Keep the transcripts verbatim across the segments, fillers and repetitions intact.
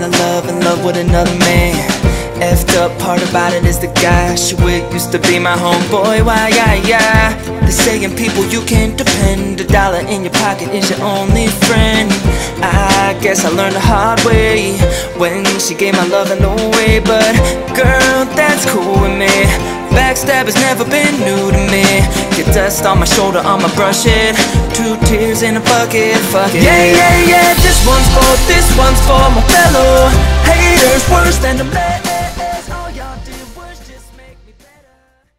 fell in love, in love with another man. Effed up part about it is the guy she with used to be my homeboy. Why, yeah, yeah. They saying people you can't depend. A dollar in your pocket is your only friend. I guess I learned the hard way when she gave my loving away. But girl, that's cool with me. Backstab has never been new to me. Get dust on my shoulder, I'ma brush it. Two tears in a bucket, fuck it. Yeah, yeah, yeah, this one's for, this one's for my fellow haters. Worse than the mess. All y'all did was just make me better.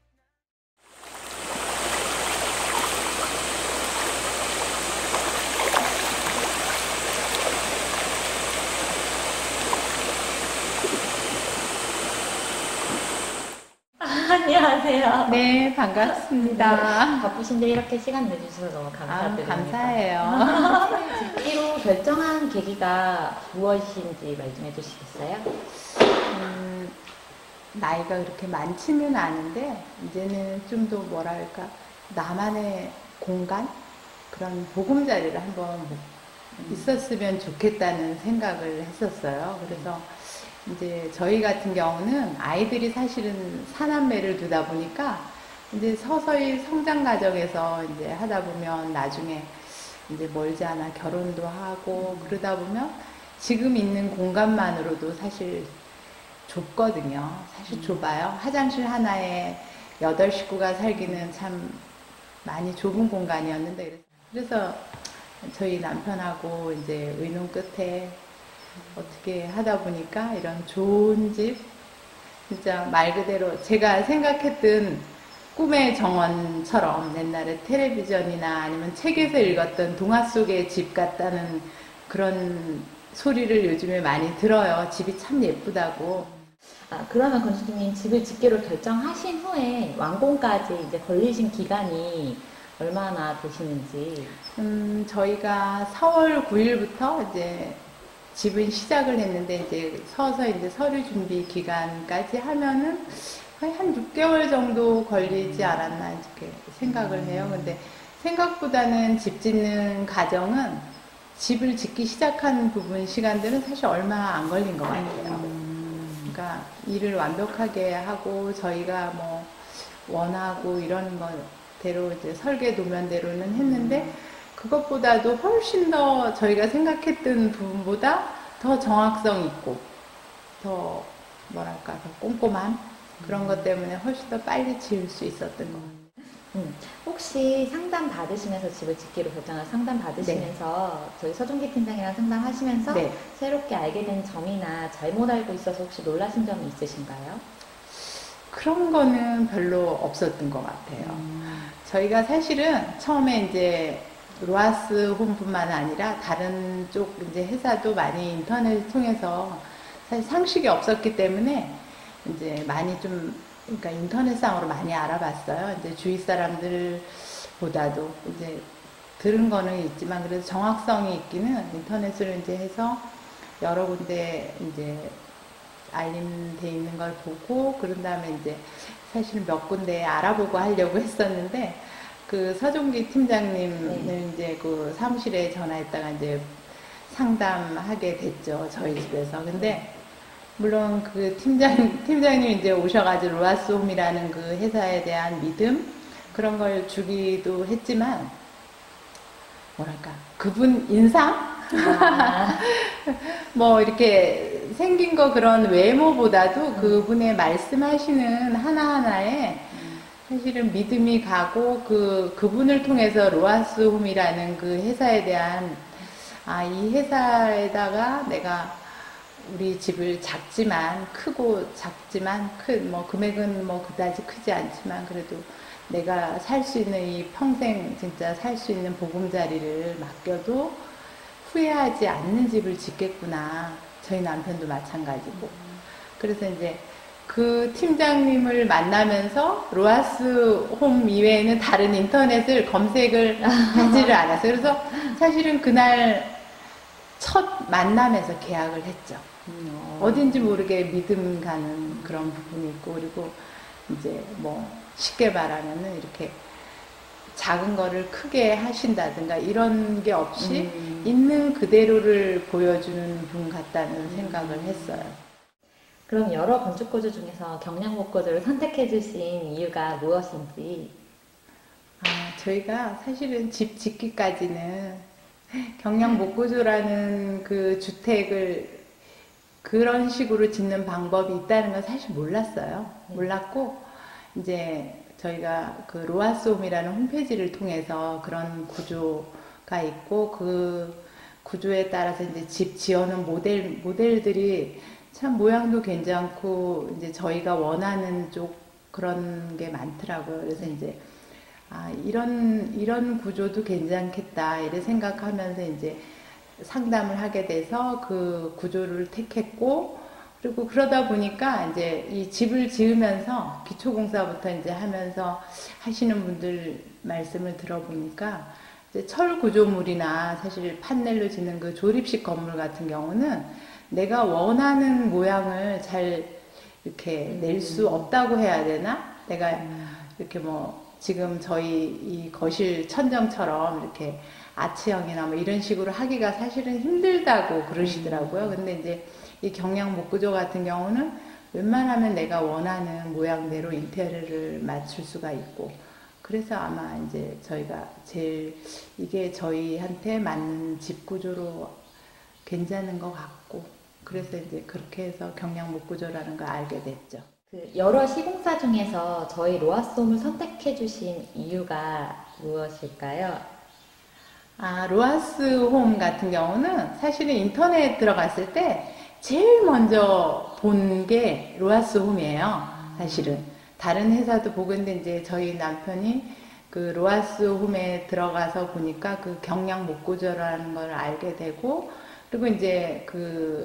안녕하세요. 네, 반갑습니다. 바쁘신데 이렇게 시간 내주셔서 너무 감사드립니다. 아, 감사해요. 듣기로 결정한 계기가 무엇인지 말 좀 해주시겠어요? 음, 나이가 그렇게 많지는 않은데 이제는 좀 더 뭐랄까 나만의 공간? 그런 보금자리를 한번 음. 있었으면 좋겠다는 생각을 했었어요. 그래서 이제 저희 같은 경우는 아이들이 사실은 사남매를 두다 보니까 이제 서서히 성장 과정에서 이제 하다 보면 나중에 이제 멀지 않아 결혼도 하고 그러다 보면 지금 있는 공간만으로도 사실 좁거든요. 사실 좁아요. 화장실 하나에 여덟 식구가 살기는 참 많이 좁은 공간이었는데 그래서 저희 남편하고 이제 의논 끝에 어떻게 하다 보니까 이런 좋은 집, 진짜 말 그대로 제가 생각했던 꿈의 정원처럼 옛날에 텔레비전이나 아니면 책에서 읽었던 동화 속의 집 같다는 그런 소리를 요즘에 많이 들어요. 집이 참 예쁘다고. 아, 그러면 건축주님 집을 짓기로 결정하신 후에 완공까지 이제 걸리신 기간이 얼마나 되시는지? 음, 저희가 사월 구일부터 이제 집은 시작을 했는데 이제 서서 이제 서류 준비 기간까지 하면은 거의 한 육 개월 정도 걸리지 않았나 이렇게 생각을 해요. 근데 생각보다는 집 짓는 과정은 집을 짓기 시작한 부분 시간들은 사실 얼마 안 걸린 것 같아요. 그러니까 일을 완벽하게 하고 저희가 뭐 원하고 이런 것대로 이제 설계 도면대로는 했는데 그것보다도 훨씬 더 저희가 생각했던 부분보다 더 정확성 있고 더 뭐랄까 더 꼼꼼한 그런 것 때문에 훨씬 더 빨리 지을 수 있었던 것 같아요. 음, 혹시 상담 받으시면서 집을 짓기로 결정한 상담 받으시면서 네. 저희 서종기 팀장이랑 상담하시면서 네. 새롭게 알게 된 점이나 잘못 알고 있어서 혹시 놀라신 점이 있으신가요? 그런 거는 별로 없었던 것 같아요. 음. 저희가 사실은 처음에 이제 로하스 홈뿐만 아니라 다른 쪽 이제 회사도 많이 인터넷을 통해서 사실 상식이 없었기 때문에 이제 많이 좀 그러니까 인터넷상으로 많이 알아봤어요. 이제 주위 사람들보다도 이제 들은 거는 있지만 그래도 정확성이 있기는 인터넷으로 이제 해서 여러 군데 이제 알림돼 있는 걸 보고 그런 다음에 이제 사실은 몇 군데 알아보고 하려고 했었는데 그 서종기 팀장님을 네. 이제 그 사무실에 전화했다가 이제 상담하게 됐죠. 저희 집에서. 근데 물론 그 팀장, 팀장님이 이제 오셔가지고 로하스 홈이라는 그 회사에 대한 믿음 그런 걸 주기도 했지만 뭐랄까 그분 인상? 아. 뭐 이렇게 생긴 거 그런 외모보다도 음. 그분의 말씀하시는 하나하나에 사실은 믿음이 가고 그 그분을 통해서 로하스 홈이라는 그 회사에 대한 아, 이 회사에다가 내가 우리 집을 작지만 크고 작지만 큰 뭐 금액은 뭐 그다지 크지 않지만 그래도 내가 살 수 있는 이 평생 진짜 살 수 있는 보금자리를 맡겨도 후회하지 않는 집을 짓겠구나. 저희 남편도 마찬가지고. 그래서 이제 그 팀장님을 만나면서 로하스 홈 이외에는 다른 인터넷을 검색을 하지를 않았어요. 그래서 사실은 그날 첫 만남에서 계약을 했죠. 음, 어딘지 모르게 믿음 가는 그런 부분이 있고 그리고 이제 뭐 쉽게 말하면은 이렇게 작은 거를 크게 하신다든가 이런 게 없이 음. 있는 그대로를 보여주는 분 같다는 생각을 했어요. 그럼 여러 건축구조 중에서 경량목구조를 선택해 주신 이유가 무엇인지? 아, 저희가 사실은 집 짓기까지는 경량목구조라는 그 주택을 그런 식으로 짓는 방법이 있다는 건 사실 몰랐어요. 네. 몰랐고 이제 저희가 그 로아스홈이라는 홈페이지를 통해서 그런 구조가 있고 그 구조에 따라서 이제 집 지어놓은 모델 모델들이 참 모양도 괜찮고 이제 저희가 원하는 쪽 그런 게 많더라고요. 그래서 이제 아 이런 이런 구조도 괜찮겠다 이래 생각하면서 이제 상담을 하게 돼서 그 구조를 택했고, 그리고 그러다 보니까 이제 이 집을 지으면서 기초공사부터 이제 하면서 하시는 분들 말씀을 들어보니까 이제 철 구조물이나 사실 판넬로 짓는 그 조립식 건물 같은 경우는 내가 원하는 모양을 잘 이렇게 낼 수 없다고 해야 되나? 내가 이렇게 뭐 지금 저희 이 거실 천정처럼 이렇게 아치형이나 뭐 이런 식으로 하기가 사실은 힘들다고 그러시더라고요. 근데 이제 이 경량 목구조 같은 경우는 웬만하면 내가 원하는 모양대로 인테리어를 맞출 수가 있고, 그래서 아마 이제 저희가 제일 이게 저희한테 맞는 집 구조로 괜찮은 것 같고, 그래서 이제 그렇게 해서 경량 목구조라는 걸 알게 됐죠. 그 여러 시공사 중에서 저희 로아스홈을 선택해 주신 이유가 무엇일까요? 아, 로아스홈 같은 경우는 사실은 인터넷 들어갔을 때 제일 먼저 본 게 로아스홈이에요. 사실은 다른 회사도 보고 있는데 이제 저희 남편이 그 로아스홈에 들어가서 보니까 그 경량 목구조라는 걸 알게 되고, 그리고 이제 그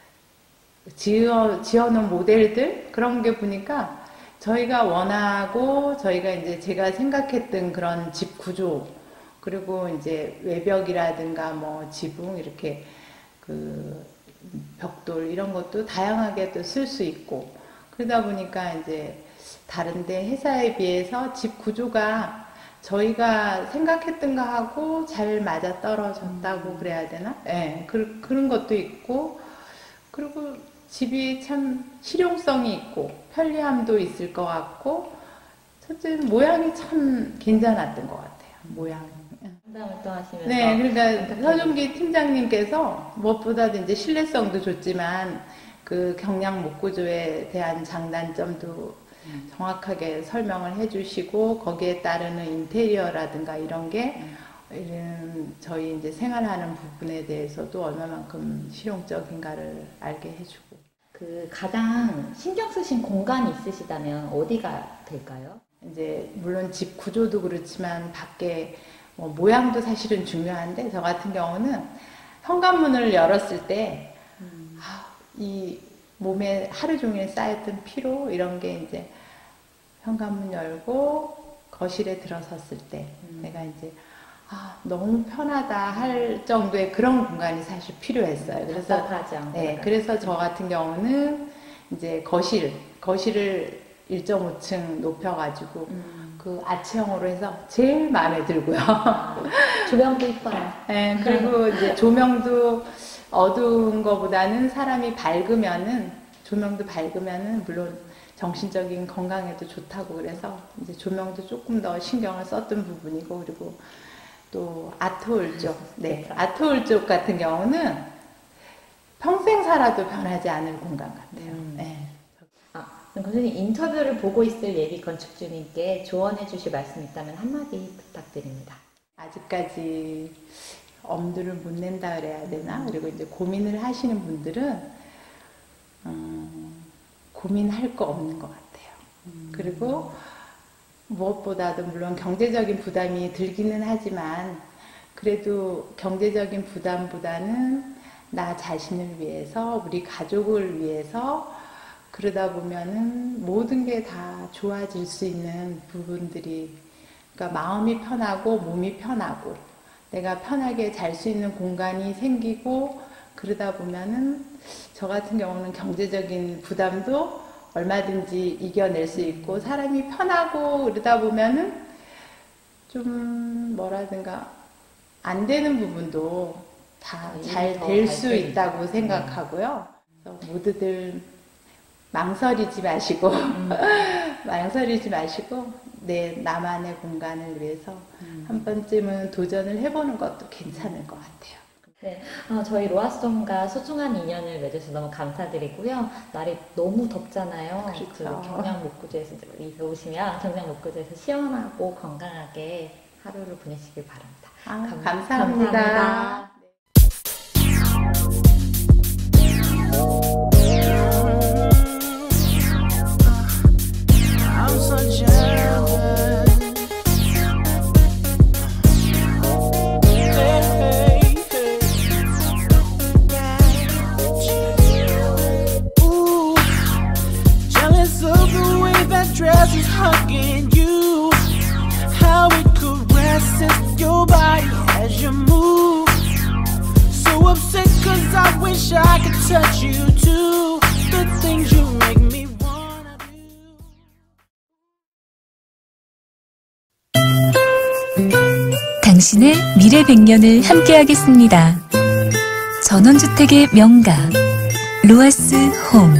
지어 지어놓은 모델들 그런 게 보니까 저희가 원하고 저희가 이제 제가 생각했던 그런 집 구조, 그리고 이제 외벽이라든가 뭐 지붕 이렇게 그 벽돌 이런 것도 다양하게 또 쓸 수 있고, 그러다 보니까 이제 다른데 회사에 비해서 집 구조가 저희가 생각했던 거 하고 잘 맞아 떨어졌다고 그래야 되나? 예, 네, 그, 그런 것도 있고, 그리고 집이 참 실용성이 있고 편리함도 있을 것 같고, 첫째는 모양이 참 괜찮았던 것 같아요. 모양. 상담을 또 하시면서. 네, 그러니까 서준기 팀장님께서 무엇보다도 이제 신뢰성도 좋지만 그 경량 목구조에 대한 장단점도 음. 정확하게 설명을 해주시고, 거기에 따르는 인테리어라든가 이런 게 이런 저희 이제 생활하는 부분에 대해서도 얼마만큼 실용적인가를 알게 해주고. 그 가장 신경 쓰신 공간이 있으시다면 어디가 될까요? 이제 물론 집 구조도 그렇지만 밖에 뭐 모양도 사실은 중요한데, 저 같은 경우는 현관문을 열었을 때, 음. 아, 이 몸에 하루 종일 쌓였던 피로 이런 게 이제 현관문 열고 거실에 들어섰을 때 음. 내가 이제 아, 너무 편하다 할 정도의 그런 공간이 사실 필요했어요. 그래서 네, 그래서 저 같은 경우는 이제 거실 거실을 일 점 오 층 높여가지고 음. 그 아치형으로 해서 제일 마음에 들고요. 아, 조명도 이뻐요. 네, 그리고 이제 조명도 어두운 거보다는 사람이 밝으면은, 조명도 밝으면은 물론 정신적인 건강에도 좋다고 그래서 이제 조명도 조금 더 신경을 썼던 부분이고, 그리고 또 아트홀 쪽, 네, 아트홀 쪽 같은 경우는 평생 살아도 변하지 않을 공간 같아요. 음. 네. 교수님, 인터뷰를 보고 있을 예비 건축주님께 조언해 주실 말씀 있다면 한마디 부탁드립니다. 아직까지 엄두를 못 낸다 그래야 되나? 그리고 이제 고민을 하시는 분들은 음, 고민할 거 없는 것 같아요. 음. 그리고 무엇보다도 물론 경제적인 부담이 들기는 하지만, 그래도 경제적인 부담보다는 나 자신을 위해서, 우리 가족을 위해서, 그러다 보면은 모든 게 다 좋아질 수 있는 부분들이, 그러니까 마음이 편하고 몸이 편하고 내가 편하게 잘 수 있는 공간이 생기고, 그러다 보면은 저 같은 경우는 경제적인 부담도 얼마든지 이겨낼 수 있고, 사람이 편하고 그러다 보면은 좀 뭐라든가 안 되는 부분도 다 잘 더 될 수 잘 있다고 생각하고요. 그래서 모두들 망설이지 마시고 음. 망설이지 마시고 내 나만의 공간을 위해서 음. 한 번쯤은 도전을 해보는 것도 괜찮을 것 같아요. 네, 아, 저희 로아스홈과 소중한 인연을 맺어서 너무 감사드리고요. 날이 너무 덥잖아요. 그렇죠. 그 경량 목구조에서 이제 오시면 경량 목구조에서 시원하고 건강하게 하루를 보내시길 바랍니다. 아, 감, 감사합니다. 감사합니다. I'm so jealous. Hey, hey, hey. Ooh, jealous of the way that dress is hugging you. How it caresses your body as you move. So upset 'cause I wish I could touch you too. The things you make me wanna do. 당신의 미래 백 년을 함께하겠습니다. 전원주택의 명가 로아스 홈.